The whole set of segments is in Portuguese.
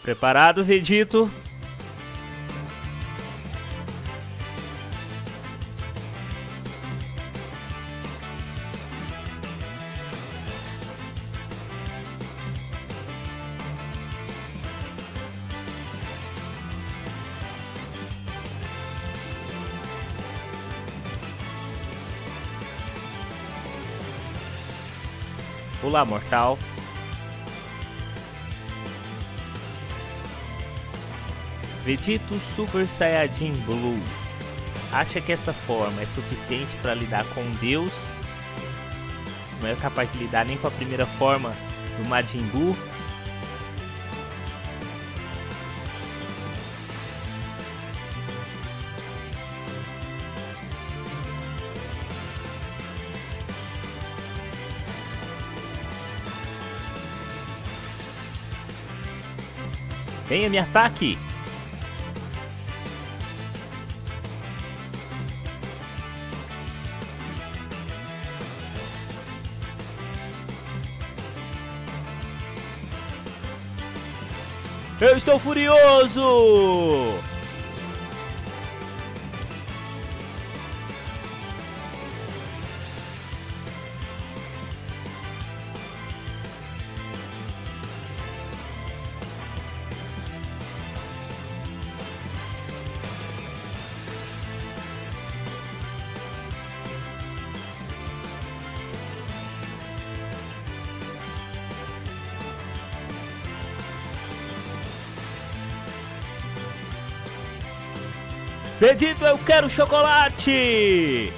Preparado, Vegito? Olá, mortal. Vegito Super Saiyajin Blue. Acha que essa forma é suficiente para lidar com Deus? Não é capaz de lidar nem com a primeira forma do Majin Buu? Venha, me ataque! Eu estou furioso! Vegito, eu quero chocolate!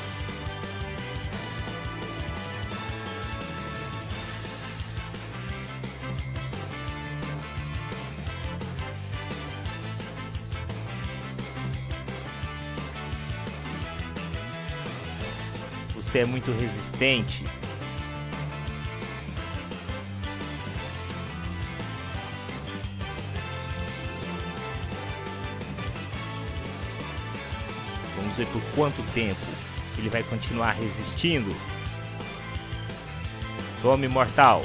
Você é muito resistente. Vamos ver por quanto tempo ele vai continuar resistindo. Tome, mortal.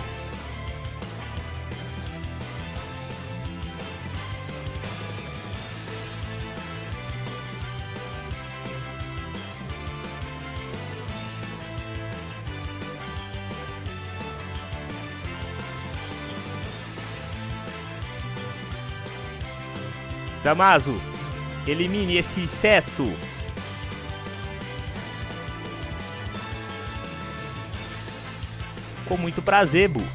Zamasu, elimine esse inseto. Com muito prazer, Buu.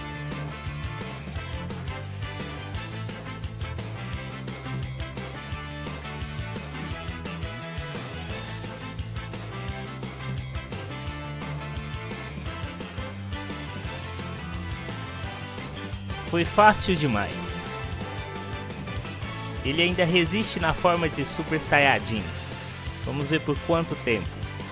Foi fácil demais. Ele ainda resiste na forma de Super Saiyajin. Vamos ver por quanto tempo.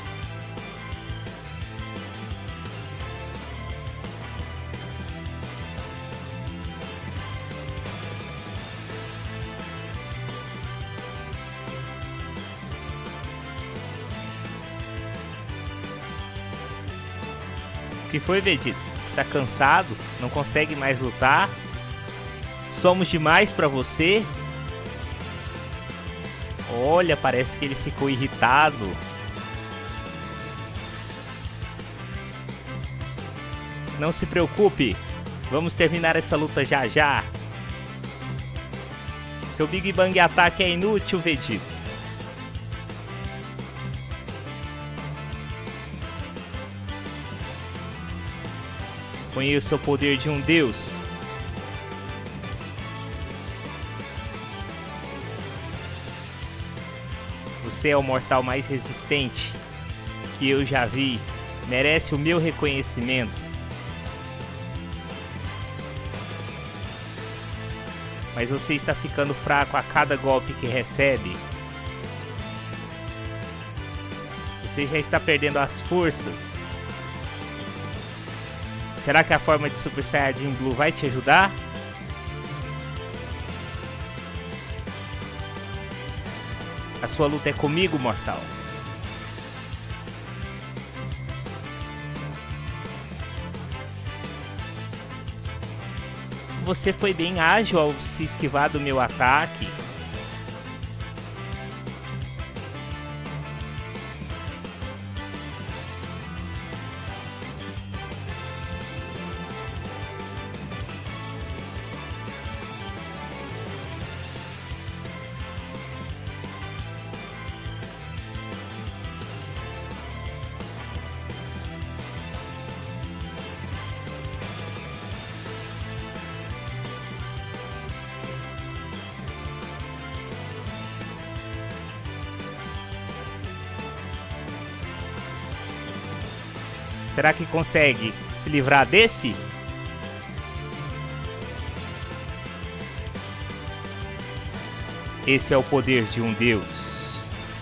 O que foi, Vegeta? Está cansado? Não consegue mais lutar? Somos demais para você? Olha, parece que ele ficou irritado. Não se preocupe, vamos terminar essa luta já já. Seu Big Bang ataque é inútil, Vegeta. Conheça o poder de um deus. Você é o mortal mais resistente que eu já vi. Merece o meu reconhecimento. Mas você está ficando fraco a cada golpe que recebe. Você já está perdendo as forças. Será que a forma de Super Saiyajin Blue vai te ajudar? A sua luta é comigo, mortal. você foi bem ágil ao se esquivar do meu ataque. Será que consegue se livrar desse? Esse é o poder de um deus.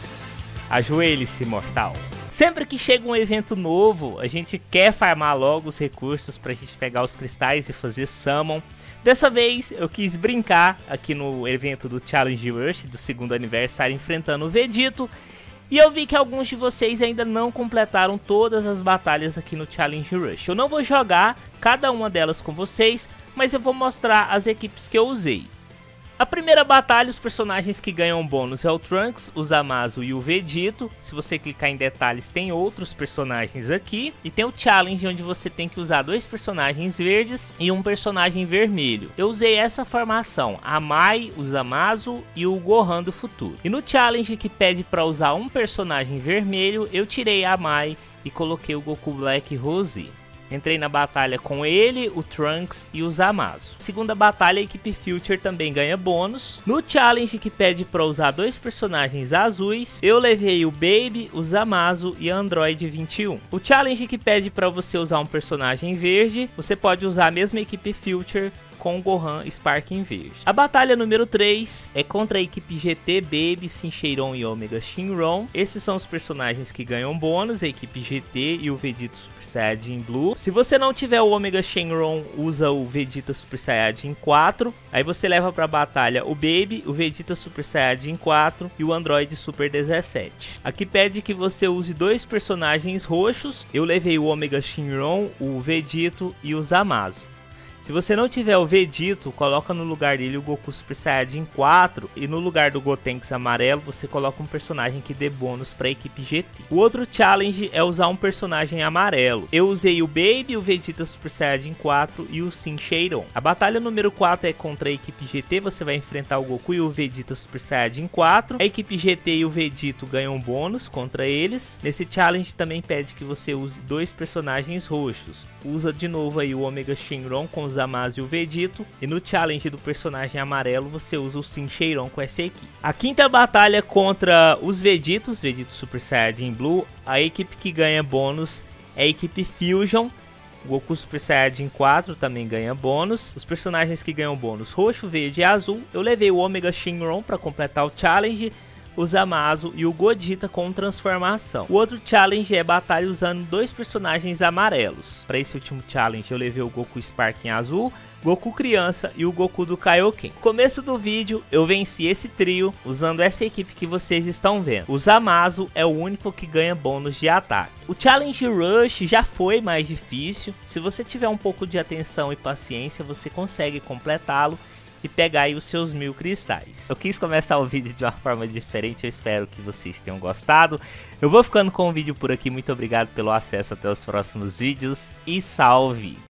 Ajoelhe-se, mortal. Sempre que chega um evento novo, a gente quer farmar logo os recursos pra gente pegar os cristais e fazer summon. Dessa vez eu quis brincar aqui no evento do Challenge Rush do 2º aniversário enfrentando o Vegito. E eu vi que alguns de vocês ainda não completaram todas as batalhas aqui no Challenge Rush. Eu não vou jogar cada uma delas com vocês, mas eu vou mostrar as equipes que eu usei. A primeira batalha, os personagens que ganham bônus é o Trunks, o Zamasu e o Vegito. Se você clicar em detalhes, tem outros personagens aqui. E tem o Challenge, onde você tem que usar 2 personagens verdes e um personagem vermelho. Eu usei essa formação, a Mai, o Zamasu e o Gohan do futuro. E no Challenge, que pede para usar um personagem vermelho, eu tirei a Mai e coloquei o Goku Black Rosé. Entrei na batalha com ele, o Trunks e o Zamasu. Segunda batalha, a equipe Future também ganha bônus. No Challenge, que pede para usar 2 personagens azuis, eu levei o Baby, o Zamasu e a Android 21. O Challenge, que pede para você usar um personagem verde, você pode usar a mesma equipe Future com o Gohan Sparking verde. A batalha número 3 é contra a equipe GT, Baby, Shincheiron e Omega Shenron. Esses são os personagens que ganham bônus, a equipe GT e o Vegeta Super Saiyajin Blue. Se você não tiver o Omega Shenron, usa o Vegeta Super Saiyajin 4. Aí você leva pra batalha o Baby, o Vegeta Super Saiyajin 4 e o Android Super 17. Aqui pede que você use 2 personagens roxos. Eu levei o Omega Shenron, o Vegito e o Zamasu. Se você não tiver o Vegito, coloca no lugar dele o Goku Super Saiyajin 4 e no lugar do Gotenks amarelo você coloca um personagem que dê bônus para a equipe GT. O outro challenge é usar um personagem amarelo. Eu usei o Baby, o Vegeta Super Saiyajin 4 e o Shincheiron. A batalha número 4 é contra a equipe GT, você vai enfrentar o Goku e o Vegeta Super Saiyajin 4. A equipe GT e o Vegito ganham bônus contra eles. Nesse challenge também pede que você use 2 personagens roxos. Usa de novo aí o Omega Shenron com os Zamasu e o Vegito, e no challenge do personagem amarelo você usa o Shincheiron com essa equipe. A quinta batalha contra os Vegitos, Vegito Super Saiyajin Blue, a equipe que ganha bônus é a equipe Fusion. O Goku Super Saiyajin 4 também ganha bônus. Os personagens que ganham bônus roxo, verde e azul, eu levei o Omega Shenron para completar o challenge, o Zamasu e o Godita com transformação. O outro challenge é batalha usando 2 personagens amarelos. Para esse último challenge eu levei o Goku Sparking azul, Goku criança e o Goku do Kaioken. No começo do vídeo eu venci esse trio usando essa equipe que vocês estão vendo. O Zamasu é o único que ganha bônus de ataque. O Challenge Rush já foi mais difícil. Se você tiver um pouco de atenção e paciência, você consegue completá-lo e pegar aí os seus 1000 cristais. Eu quis começar o vídeo de uma forma diferente, eu espero que vocês tenham gostado. Eu vou ficando com o vídeo por aqui, muito obrigado pelo acesso, até os próximos vídeos e salve!